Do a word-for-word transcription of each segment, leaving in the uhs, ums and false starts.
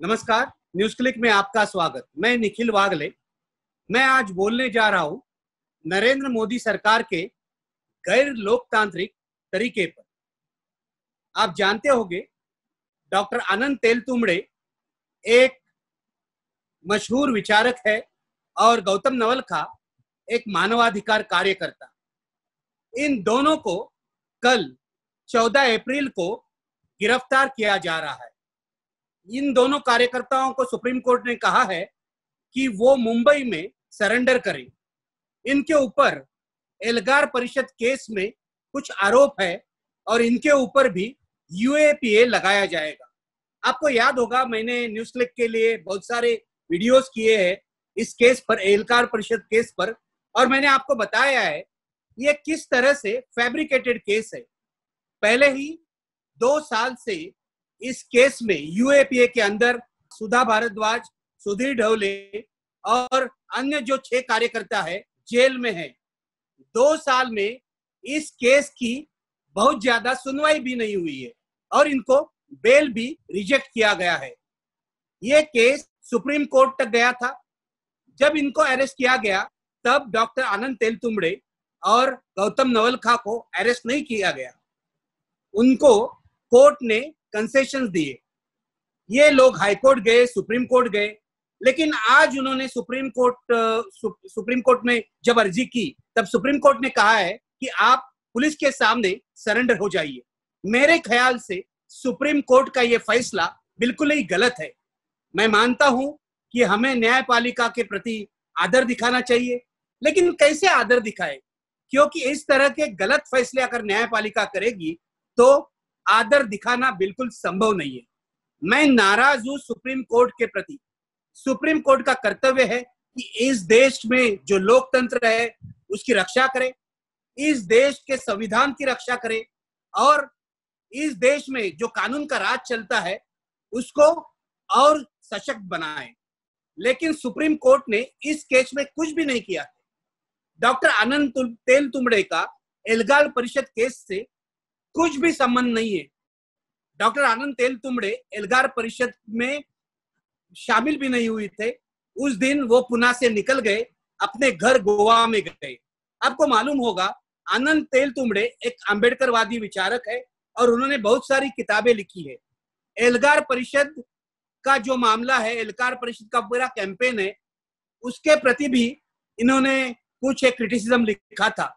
नमस्कार, news click में आपका स्वागत। मैं निखिल वागले। मैं आज बोलने जा रहा हूं नरेंद्र मोदी सरकार के गैर लोकतांत्रिक तरीके पर। आप जानते होंगे, डॉक्टर अनंत तेलतुंबड़े एक मशहूर विचारक है और गौतम नवलखा एक मानवाधिकार कार्यकर्ता। इन दोनों को कल चौदह अप्रैल को गिरफ्तार किया जा रहा है। इन दोनों कार्यकर्ताओं को सुप्रीम कोर्ट ने कहा है कि वो मुंबई में सरेंडर करें। इनके ऊपर एल्गार परिषद केस में कुछ आरोप है और इनके ऊपर भी यूएपीए लगाया जाएगा। आपको याद होगा, मैंने न्यूज क्लिक के लिए बहुत सारे वीडियोस किए हैं इस केस पर, एल्गार परिषद केस पर, और मैंने आपको बताया है ये किस तरह से फैब्रिकेटेड केस है। पहले ही दो साल से इस केस में यूएपीए के अंदर सुधा भारद्वाज, सुधीर ढवले और अन्य जो छह कार्यकर्ता है जेल में है। दो साल में इस केस की बहुत ज्यादा सुनवाई भी नहीं हुई है और इनको बेल भी रिजेक्ट किया गया है। ये केस सुप्रीम कोर्ट तक गया था। जब इनको अरेस्ट किया गया तब डॉक्टर अनंत तेलतुंबड़े और गौतम नवलखा को अरेस्ट नहीं किया गया। उनको कोर्ट ने कंसेशंस दिए। ये लोग हाई कोर्ट गए, सुप्रीम कोर्ट गए, लेकिन आज उन्होंने सुप्रीम कोर्ट सुप्रीम कोर्ट में जब अर्जी की तब सुप्रीम कोर्ट ने कहा है कि आप पुलिस के सामने सरेंडर हो जाइए। मेरे ख्याल से सुप्रीम कोर्ट का ये फैसला बिल्कुल ही गलत है। मैं मानता हूं कि हमें न्यायपालिका के प्रति आदर दिखाना चाहिए, लेकिन कैसे आदर दिखाए? क्योंकि इस तरह के गलत फैसले अगर न्यायपालिका करेगी तो आदर दिखाना बिल्कुल संभव नहीं है। मैं नाराज हूं सुप्रीम कोर्ट के प्रति। सुप्रीम कोर्ट का कर्तव्य है कि इस देश में जो लोकतंत्र है उसकी रक्षा करे, इस देश के संविधान की रक्षा करे और इस देश में जो कानून का राज चलता है उसको और सशक्त बनाए। लेकिन सुप्रीम कोर्ट ने इस केस में कुछ भी नहीं किया। डॉक्टर अनंत तेलतुंबड़े का एल्गार परिषद केस से कुछ भी संबंध नहीं है। डॉक्टर अनंत तेलतुंबड़े एल्गार परिषद में शामिल भी नहीं हुए थे। उस दिन वो पुणे से निकल गए, अपने घर गोवा में गए। आपको मालूम होगा, अनंत तेलतुंबड़े एक अंबेडकरवादी विचारक है और उन्होंने बहुत सारी किताबें लिखी है। एल्गार परिषद का जो मामला है, एल्गार परिषद का पूरा कैंपेन है, उसके प्रति भी इन्होंने कुछ एक क्रिटिसिज्म लिखा था।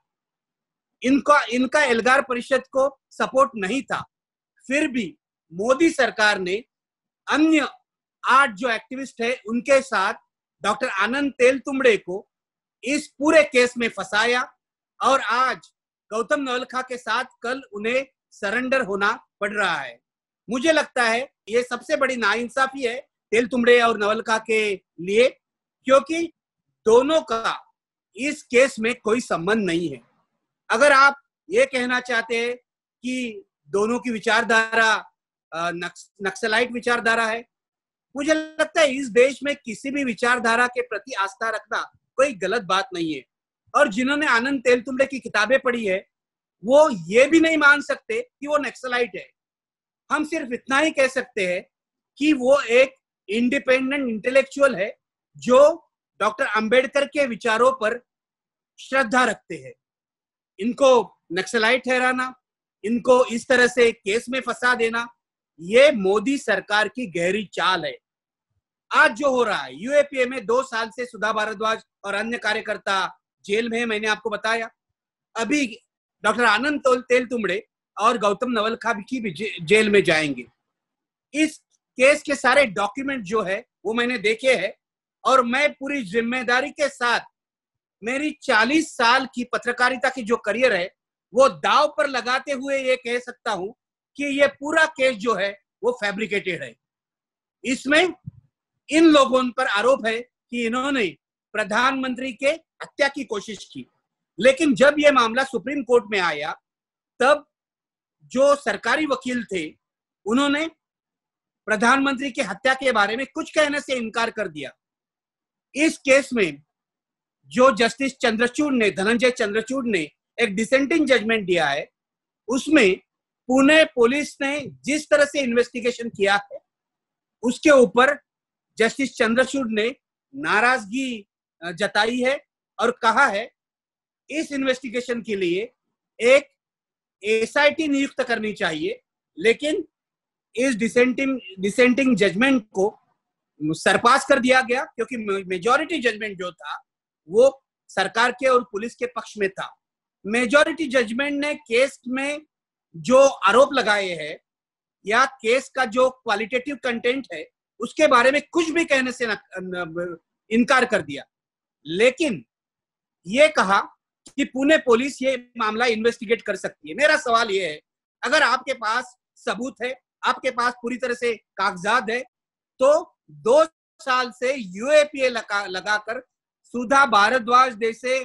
इनका इनका एल्गार परिषद को सपोर्ट नहीं था। फिर भी मोदी सरकार ने अन्य आठ जो एक्टिविस्ट है उनके साथ डॉक्टर अनंत तेलतुंबड़े को इस पूरे केस में फंसाया और आज गौतम नवलखा के साथ कल उन्हें सरेंडर होना पड़ रहा है। मुझे लगता है ये सबसे बड़ी नाइंसाफी है तेलतुंबड़े और नवलखा के लिए, क्योंकि दोनों का इस केस में कोई संबंध नहीं है। अगर आप ये कहना चाहते हैं कि दोनों की विचारधारा नक्स, नक्सलाइट विचारधारा है, मुझे लगता है इस देश में किसी भी विचारधारा के प्रति आस्था रखना कोई गलत बात नहीं है। और जिन्होंने अनंत तेलतुंबड़े की किताबें पढ़ी है वो ये भी नहीं मान सकते कि वो नक्सलाइट है। हम सिर्फ इतना ही कह सकते हैं कि वो एक इंडिपेंडेंट इंटेलेक्चुअल है जो डॉक्टर अंबेडकर के विचारों पर श्रद्धा रखते हैं। इनको नक्सलाइट ठहराना, इनको इस तरह से केस में फंसा देना, ये मोदी सरकार की गहरी चाल है। आज जो हो रहा है, यूएपीए में दो साल से सुधा भारद्वाज और अन्य कार्यकर्ता जेल में है, मैंने आपको बताया। अभी डॉक्टर अनंत तेलतुंबड़े और गौतम नवलखा की भी जेल में जाएंगे। इस केस के सारे डॉक्यूमेंट जो है वो मैंने देखे हैं और मैं पूरी जिम्मेदारी के साथ मेरी चालीस साल की पत्रकारिता की जो करियर है वो दांव पर लगाते हुए ये कह सकता हूं कि ये पूरा केस जो है वो फैब्रिकेटेड है। इसमें इन लोगों पर आरोप है कि इन्होंने प्रधानमंत्री के हत्या की कोशिश की, लेकिन जब ये मामला सुप्रीम कोर्ट में आया तब जो सरकारी वकील थे उन्होंने प्रधानमंत्री की हत्या के बारे में कुछ कहने से इनकार कर दिया। इस केस में जो जस्टिस चंद्रचूड़ ने धनंजय चंद्रचूड़ ने एक डिसेंटिंग जजमेंट दिया है, उसमें पुणे पुलिस ने जिस तरह से इन्वेस्टिगेशन किया है उसके ऊपर जस्टिस चंद्रचूड़ ने नाराजगी जताई है और कहा है इस इन्वेस्टिगेशन के लिए एक एसआईटी नियुक्त करनी चाहिए, लेकिन इस डिसेंटिंग डिसेंटिंग जजमेंट को सरपास कर दिया गया क्योंकि मेजॉरिटी जजमेंट जो था वो सरकार के और पुलिस के पक्ष में था। मेजॉरिटी जजमेंट ने केस में जो आरोप लगाए हैं या केस का जो क्वालिटेटिव कंटेंट है उसके बारे में कुछ भी कहने से न, न, इनकार कर दिया, लेकिन ये कहा कि पुणे पुलिस ये मामला इन्वेस्टिगेट कर सकती है। मेरा सवाल ये है, अगर आपके पास सबूत है, आपके पास पूरी तरह से कागजात है, तो दो साल से यूएपीए लगा लगाकर सुधा भारद्वाज जैसे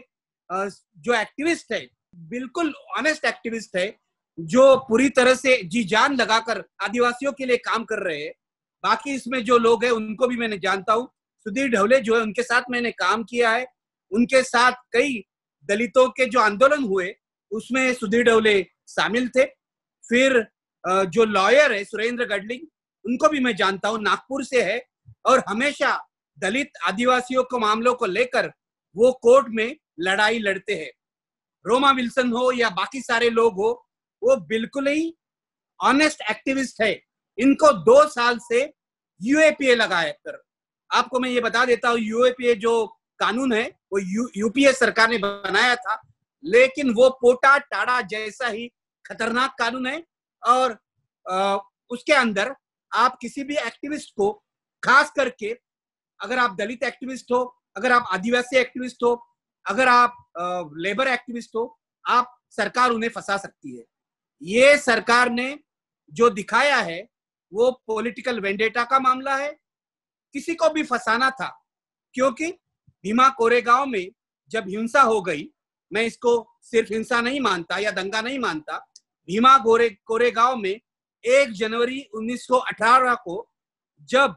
जो एक्टिविस्ट है, बिल्कुल ऑनेस्ट एक्टिविस्ट है, जो पूरी तरह से जी जान लगाकर आदिवासियों के लिए काम कर रहे हैं। बाकी इसमें जो लोग हैं उनको भी मैंने जानता हूँ। सुधीर ढवले जो है उनके साथ मैंने काम किया है, उनके साथ कई दलितों के जो आंदोलन हुए उसमें सुधीर ढवले शामिल थे। फिर जो लॉयर है सुरेंद्र गडलिंग, उनको भी मैं जानता हूँ, नागपुर से है और हमेशा दलित आदिवासियों को मामलों को लेकर वो कोर्ट में लड़ाई लड़ते हैं। रोमा विल्सन हो या बाकी सारे लोग हो, वो बिल्कुल ही ऑनेस्ट एक्टिविस्ट है। इनको दो साल से यूएपीए लगाए कर, आपको मैं ये बता देता हूँ, यूएपीए जो कानून है वो यू, यूपीए सरकार ने बनाया था, लेकिन वो पोटा टाड़ा जैसा ही खतरनाक कानून है और आ, उसके अंदर आप किसी भी एक्टिविस्ट को, खास करके अगर आप दलित एक्टिविस्ट हो, अगर आप आदिवासी एक्टिविस्ट हो, अगर आप आ, लेबर एक्टिविस्ट हो, आप सरकार उन्हें फंसा सकती है। ये सरकार ने जो दिखाया है वो पॉलिटिकल वेंडेटा का मामला है। किसी को भी फंसाना था, क्योंकि भीमा कोरेगांव में जब हिंसा हो गई, मैं इसको सिर्फ हिंसा नहीं मानता या दंगा नहीं मानता, भीमा गोरे कोरेगांव में एक जनवरी उन्नीस सौ अठारह को जब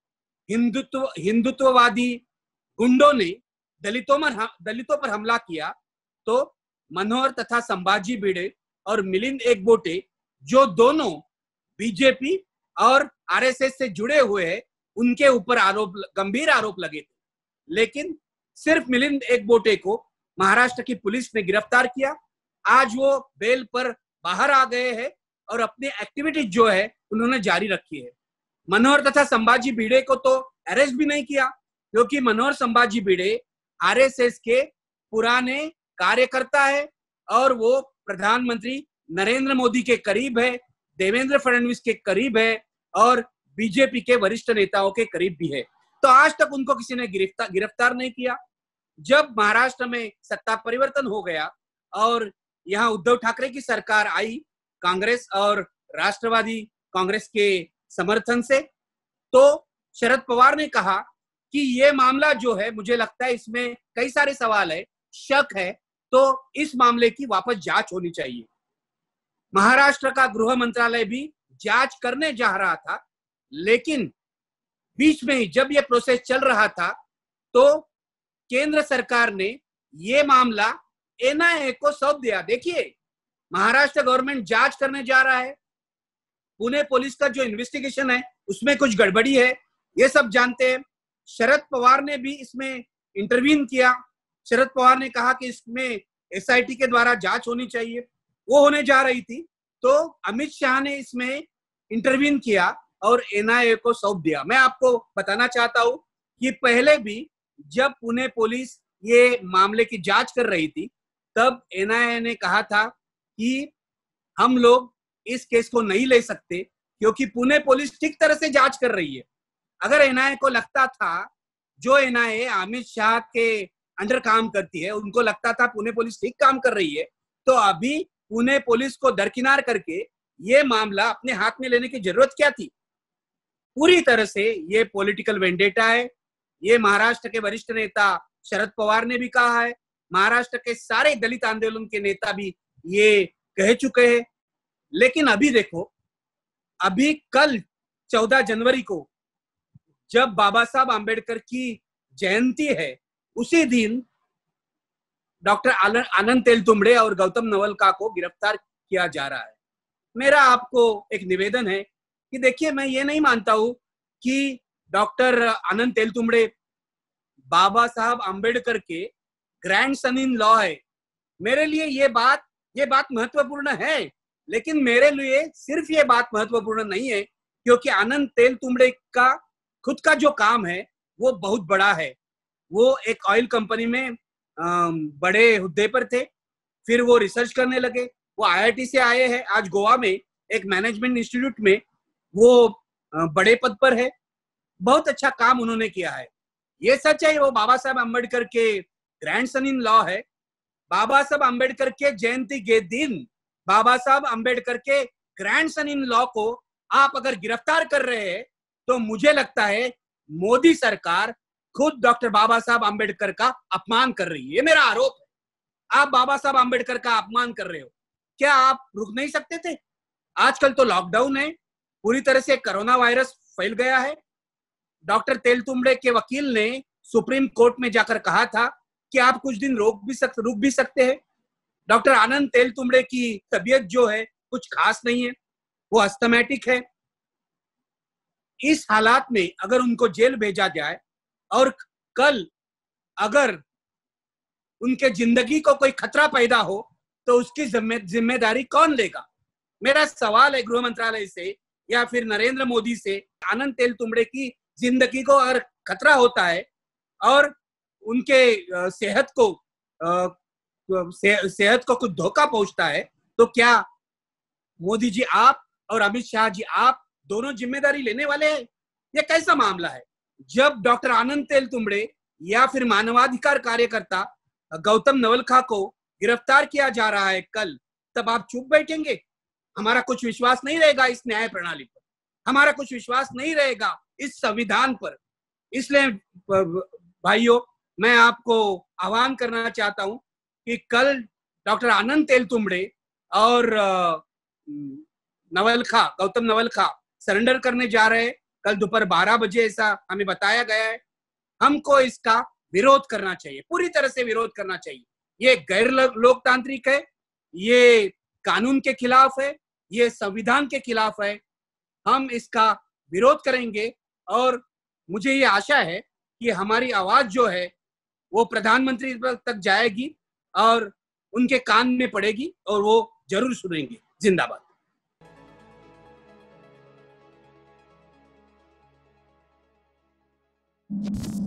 हिंदुत्व हिंदुत्ववादी गुंडों ने दलितों में दलितों पर हमला किया, तो मनोहर तथा संभाजी भिड़े और मिलिंद एकबोटे, जो दोनों बीजेपी और आरएसएस से जुड़े हुए हैं, उनके ऊपर आरोप, गंभीर आरोप लगे थे। लेकिन सिर्फ मिलिंद एकबोटे को महाराष्ट्र की पुलिस ने गिरफ्तार किया। आज वो बेल पर बाहर आ गए हैं और अपनी एक्टिविटीज जो है उन्होंने जारी रखी है। मनोहर तथा संभाजी भिड़े को तो अरेस्ट भी नहीं किया, क्योंकि मनोहर संभाजी भिड़े आरएसएस के पुराने कार्यकर्ता है और वो प्रधानमंत्री नरेंद्र मोदी के करीब है, देवेंद्र फडणवीस के करीब है और बीजेपी के वरिष्ठ नेताओं के करीब भी है। तो आज तक उनको किसी ने गिरफ्तार गिरफ्तार नहीं किया। जब महाराष्ट्र में सत्ता परिवर्तन हो गया और यहाँ उद्धव ठाकरे की सरकार आई, कांग्रेस और राष्ट्रवादी कांग्रेस के समर्थन से, तो शरद पवार ने कहा कि ये मामला जो है, मुझे लगता है इसमें कई सारे सवाल है, शक है, तो इस मामले की वापस जांच होनी चाहिए। महाराष्ट्र का गृह मंत्रालय भी जांच करने जा रहा था, लेकिन बीच में ही जब ये प्रोसेस चल रहा था तो केंद्र सरकार ने ये मामला एनआईए को सौंप दिया। देखिए, महाराष्ट्र गवर्नमेंट जांच करने जा रहा है, पुणे पुलिस का जो इन्वेस्टिगेशन है उसमें कुछ गड़बड़ी है, ये सब जानते हैं। शरद पवार ने भी इसमें इंटरवीन किया। शरद पवार ने कहा कि इसमें एसआईटी के द्वारा जांच होनी चाहिए, वो होने जा रही थी, तो अमित शाह ने इसमें इंटरवीन किया और एनआईए को सौंप दिया। मैं आपको बताना चाहता हूं कि पहले भी जब पुणे पुलिस ये मामले की जांच कर रही थी, तब एनआईए ने कहा था कि हम लोग इस केस को नहीं ले सकते, क्योंकि पुणे पुलिस ठीक तरह से जांच कर रही है। अगर एनआईए को लगता था, जो एनआईए अमित शाह के अंडर काम करती है, उनको लगता था पुणे पुलिस ठीक काम कर रही है, तो अभी पुणे पुलिस को दरकिनार करके ये मामला अपने हाथ में लेने की जरूरत क्या थी? पूरी तरह से ये पॉलिटिकल वेंडेटा है। ये महाराष्ट्र के वरिष्ठ नेता शरद पवार ने भी कहा है, महाराष्ट्र के सारे दलित आंदोलन के नेता भी ये कह चुके हैं। लेकिन अभी देखो, अभी कल चौदह जनवरी को जब बाबा साहब आंबेडकर की जयंती है, उसी दिन डॉक्टर आनंद तेलतुंबड़े और गौतम नवलखा को गिरफ्तार किया जा रहा है। मेरा आपको एक निवेदन है कि देखिए, मैं ये नहीं मानता हूं कि डॉक्टर अनंत तेलतुंबड़े बाबा साहब अंबेडकर के ग्रैंड सन इन लॉ है। मेरे लिए ये बात ये बात महत्वपूर्ण है, लेकिन मेरे लिए सिर्फ ये बात महत्वपूर्ण नहीं है, क्योंकि अनंत तेलतुंबड़े का खुद का जो काम है वो बहुत बड़ा है। वो एक ऑयल कंपनी में बड़े हुद्दे पर थे, फिर वो रिसर्च करने लगे। वो आई आई टी से आए हैं, आज गोवा में एक मैनेजमेंट इंस्टीट्यूट में वो बड़े पद पर है। बहुत अच्छा काम उन्होंने किया है। ये सच है, वो बाबा साहब अम्बेडकर के ग्रैंड सन इन लॉ है। बाबा साहब अम्बेडकर के जयंती के दिन बाबा साहब अम्बेडकर के ग्रैंड सन इन लॉ को आप अगर गिरफ्तार कर रहे हैं, तो मुझे लगता है मोदी सरकार खुद डॉक्टर बाबा साहब अम्बेडकर का अपमान कर रही है। ये मेरा आरोप है। आप बाबा साहब अम्बेडकर का अपमान कर रहे हो। क्या आप रुक नहीं सकते थे? आजकल तो लॉकडाउन है, पूरी तरह से कोरोना वायरस फैल गया है। डॉक्टर तेलतुंबड़े के वकील ने सुप्रीम कोर्ट में जाकर कहा था कि आप कुछ दिन रोक भी सकते रुक भी सकते हैं। डॉक्टर अनंत तेलतुंबड़े की तबीयत जो है कुछ खास नहीं है, वो अस्थमैटिक है। इस हालात में अगर उनको जेल भेजा जाए और कल अगर उनके जिंदगी को कोई खतरा पैदा हो, तो उसकी जिम्मेदारी कौन लेगा? मेरा सवाल है गृह मंत्रालय से या फिर नरेंद्र मोदी से, अनंत तेलतुंबड़े की जिंदगी को अगर खतरा होता है और उनके सेहत को से, सेहत को कुछ धोखा पहुंचता है, तो क्या मोदी जी आप और अमित शाह जी आप दोनों जिम्मेदारी लेने वाले हैं? ये कैसा मामला है? जब डॉक्टर अनंत तेलतुंबड़े या फिर मानवाधिकार कार्यकर्ता गौतम नवलखा को गिरफ्तार किया जा रहा है कल, तब आप चुप बैठेंगे? हमारा कुछ विश्वास नहीं रहेगा इस न्याय प्रणाली पर, हमारा कुछ विश्वास नहीं रहेगा इस संविधान पर। इसलिए भाइयों, मैं आपको आह्वान करना चाहता हूं कि कल डॉक्टर अनंत तेलतुंबड़े और नवलखा गौतम नवलखा सरेंडर करने जा रहे हैं। कल दोपहर बारह बजे ऐसा हमें बताया गया है। हमको इसका विरोध करना चाहिए, पूरी तरह से विरोध करना चाहिए। ये गैर लोकतांत्रिक है, ये कानून के खिलाफ है, ये संविधान के खिलाफ है। हम इसका विरोध करेंगे और मुझे ये आशा है कि हमारी आवाज जो है वो प्रधानमंत्री तक जाएगी और उनके कान में पड़ेगी और वो जरूर सुनेंगे। जिंदाबाद। you